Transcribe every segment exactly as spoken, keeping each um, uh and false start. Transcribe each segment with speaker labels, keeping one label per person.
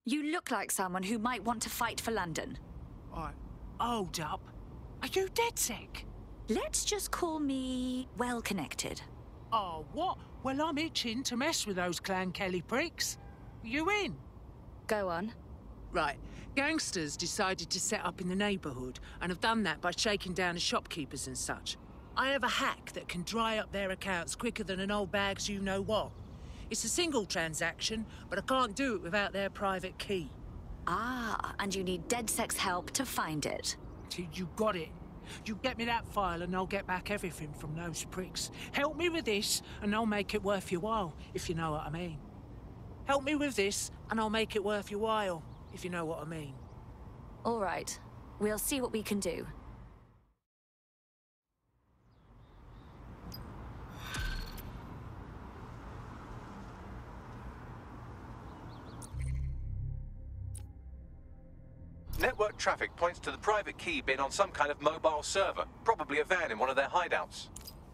Speaker 1: You look like someone who might want to fight for London.
Speaker 2: Alright, hold up. Are you dead sick?
Speaker 1: Let's just call me well-connected.
Speaker 2: Oh, what? Well, I'm itching to mess with those Clan Kelly pricks. You in?
Speaker 1: Go on.
Speaker 2: Right. Gangsters decided to set up in the neighbourhood and have done that by shaking down the shopkeepers and such. I have a hack that can dry up their accounts quicker than an old bag's you-know-what. It's a single transaction, but I can't do it without their private key.
Speaker 1: Ah, and you need DedSec's help to find it.
Speaker 2: You got it. You get me that file and I'll get back everything from those pricks. Help me with this and I'll make it worth your while, if you know what I mean. Help me with this and I'll make it worth your while, if you know what I mean.
Speaker 1: All right. We'll see what we can do.
Speaker 3: Network traffic points to the private key bin on some kind of mobile server, probably a van in one of their hideouts.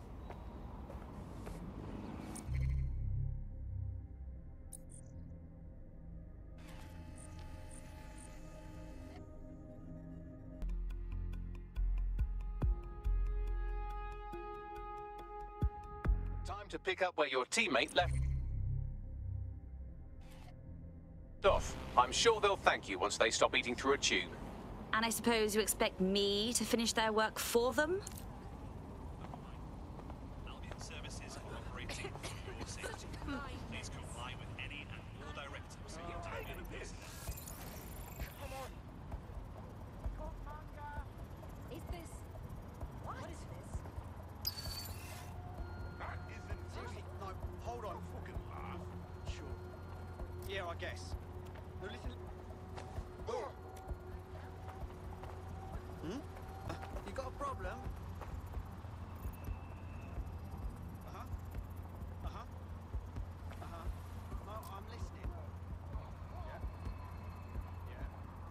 Speaker 3: Time to pick up where your teammate left off. I'm sure they'll thank you once they stop eating through a tube.
Speaker 1: And I suppose you expect me to finish their work for them?
Speaker 4: Albion services are operating for your safety. Please comply with any and all directives so you don't get a person.
Speaker 5: Come on. Is this... What is this?
Speaker 6: That isn't...
Speaker 7: Seriously, no, hold on.
Speaker 6: Fucking laugh.
Speaker 7: Sure. Yeah, I guess. No, listen. Hmm? Uh, you got a problem? Uh-huh. Uh-huh. Uh-huh. No, I'm listening. Yeah. Yeah.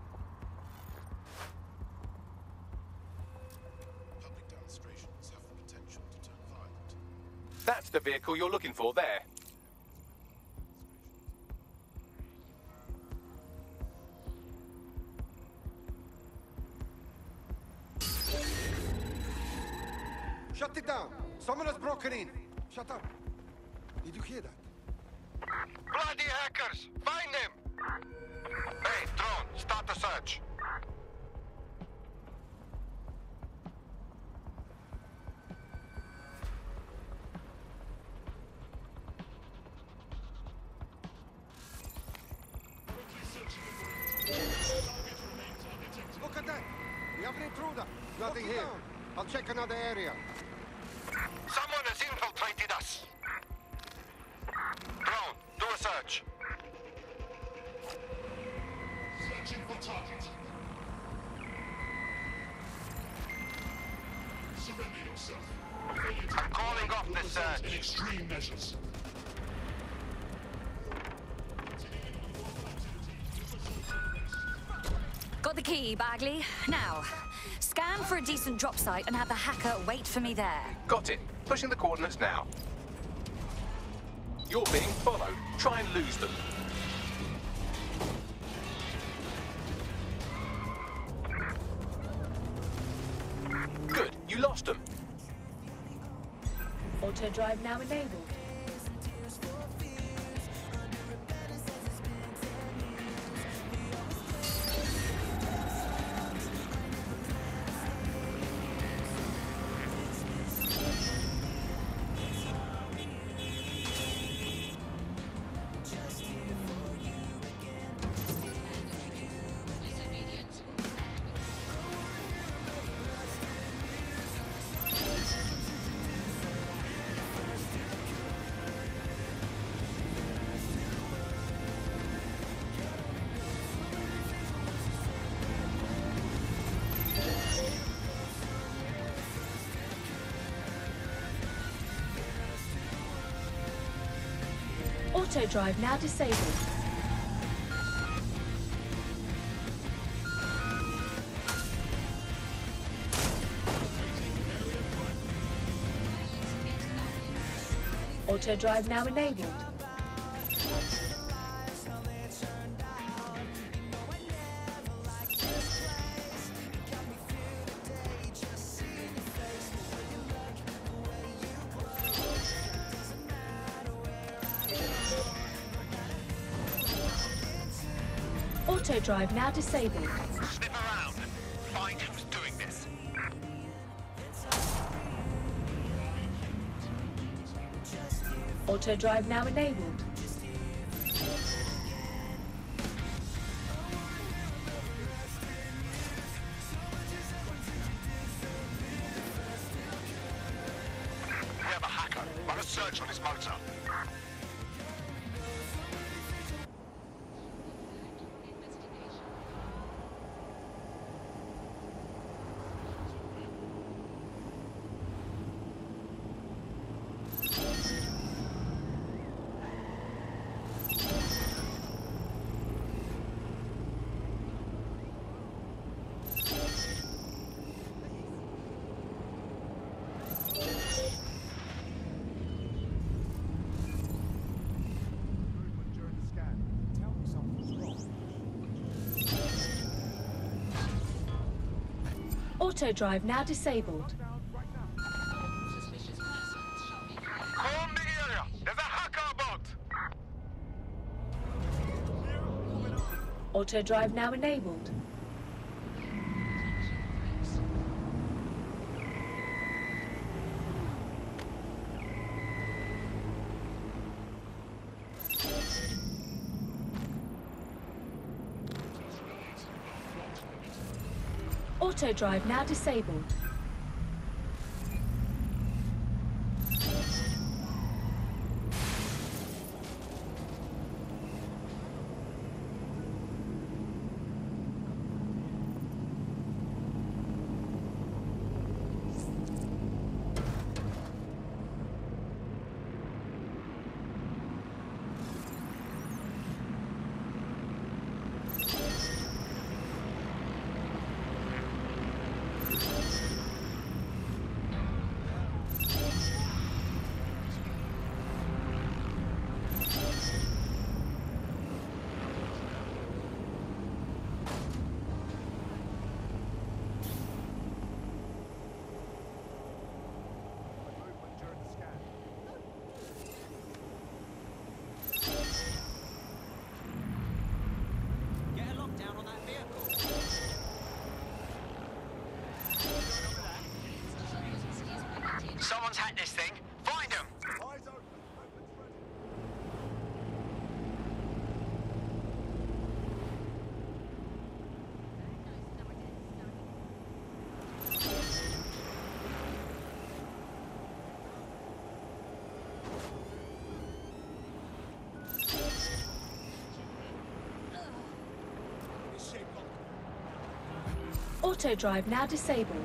Speaker 6: Public demonstrations have the potential to turn violent.
Speaker 3: That's the vehicle you're looking for there.
Speaker 7: Shut it down! Someone has broken in! Shut up! Did you hear that?
Speaker 6: Bloody hackers! Find them! Hey, drone, start the search.
Speaker 7: Look at that! We have an intruder! Nothing here. I'll check another area.
Speaker 6: Someone has infiltrated us. Drone, do a search.
Speaker 8: Searching for target. Surrender yourself.
Speaker 6: I'm calling off this search.
Speaker 8: In extreme measures.
Speaker 1: Got the key, Bagley. Now, scan for a decent drop site and have the hacker wait for me there.
Speaker 3: Got it. Pushing the coordinates now. You're being followed. Try and lose them. Good. You lost them.
Speaker 9: Auto drive now enabled. Auto drive now disabled. Auto drive now enabled. Auto drive now disabled.
Speaker 6: Sniff around. Find who's doing this.
Speaker 9: Auto drive now enabled.
Speaker 6: We have a hacker. Run a search on his motor.
Speaker 9: Auto drive now disabled.
Speaker 6: Calm the area. There's a hacker about.
Speaker 9: Auto drive now enabled. Auto drive now disabled.
Speaker 4: Get a lockdown on that vehicle.
Speaker 6: Someone's hacked this thing. Find him.
Speaker 7: Eyes open. Weapons ready.
Speaker 9: Auto drive now disabled.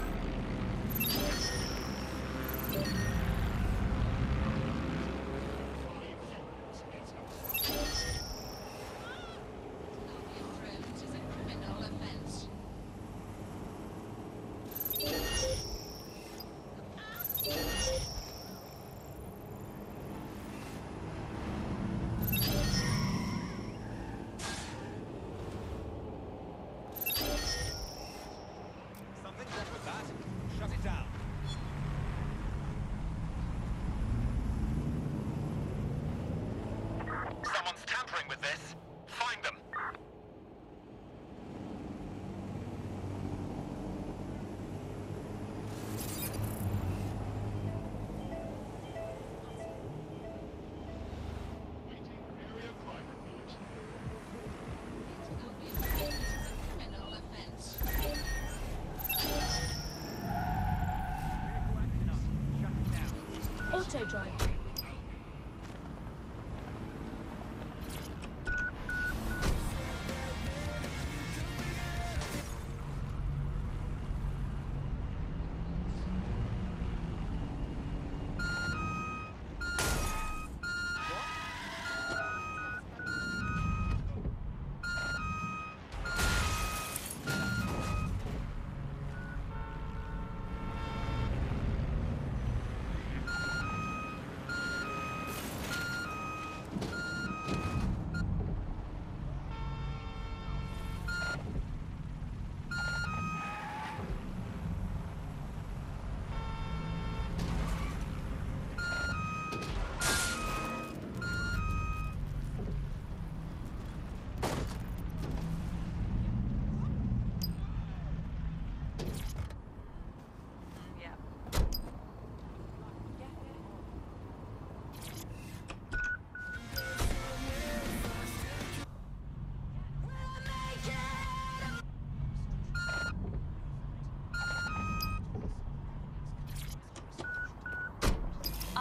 Speaker 4: Something's wrong with that. Shut it down.
Speaker 6: Someone's tampering with this. Find them.
Speaker 9: Auto drive.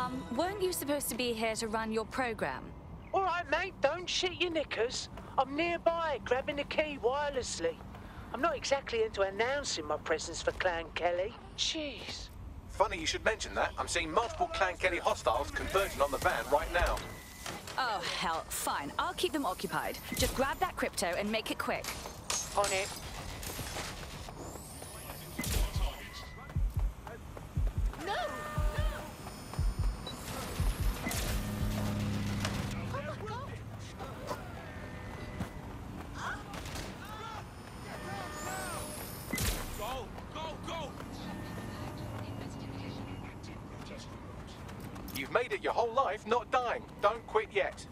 Speaker 1: Um, weren't you supposed to be here to run your program?
Speaker 2: All right, mate, don't shit your knickers. I'm nearby, grabbing the key wirelessly. I'm not exactly into announcing my presence for Clan Kelly. Jeez.
Speaker 3: Funny you should mention that. I'm seeing multiple Clan Kelly hostiles converging on the van right now.
Speaker 1: Oh, hell, fine. I'll keep them occupied. Just grab that crypto and make it quick.
Speaker 2: On it.
Speaker 5: No!
Speaker 4: Go, go, go!
Speaker 3: You've made it your whole life not dying. Don't quit yet.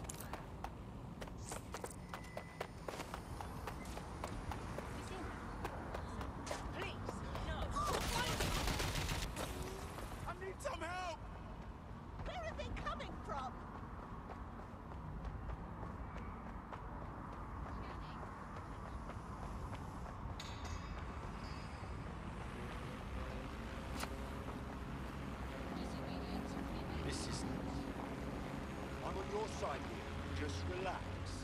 Speaker 4: I need some help!
Speaker 5: Where are they coming from?
Speaker 7: This is... I'm on your side here. Just relax.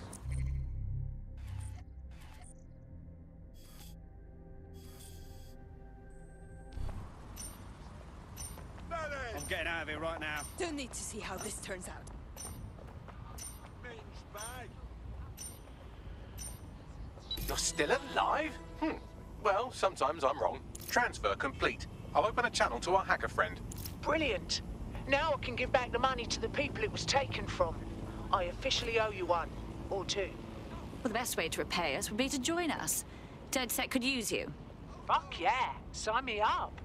Speaker 4: I'm getting out of here right now.
Speaker 5: Don't need to see how this turns out.
Speaker 4: Binge bag.
Speaker 3: You're still alive? Hmm. Well, sometimes I'm wrong. Transfer complete. I'll open a channel to our hacker friend.
Speaker 2: Brilliant. Now I can give back the money to the people it was taken from. I officially owe you one. Or two.
Speaker 1: Well, the best way to repay us would be to join us. Dead Set could use you.
Speaker 2: Fuck yeah. Sign me up.